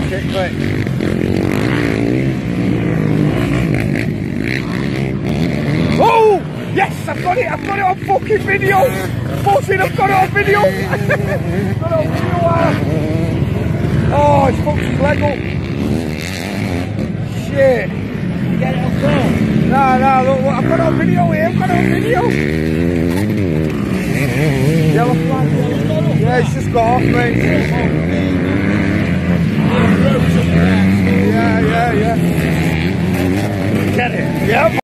it quick. Oh! Yes, I've got it on fucking video! Fucking, I've got it on video! Got it on video! Oh, it's fucking Lego! Shit! You get it on film? No, look, I've got it on video here, I've got it on video! Yellow flag, yeah, it's just got off, mate. Yeah. Get it? Yep.